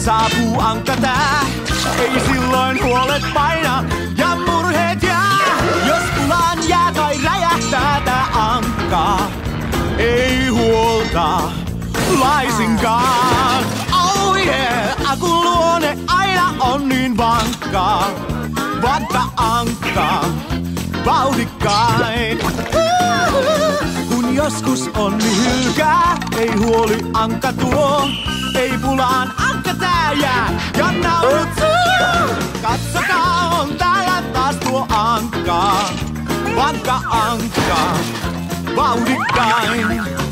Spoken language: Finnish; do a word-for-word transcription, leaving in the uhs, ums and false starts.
saapuu ankka tää, ei silloin huolet paina ja murheet jää. Jos pulaan jää tai räjähtää tää ankka, ei huolta laisinkaan. Oh yeah, akun luonne aina on niin vankka, vaikka ankka vauhdikkain. Kun joskus onni hylkää, ei huoli ankka tuo, ei pulaan ankka tää jää ja naulut suu. Katsokaa, on täällä taas tuo ankka, vankka ankka, vauhdikkain.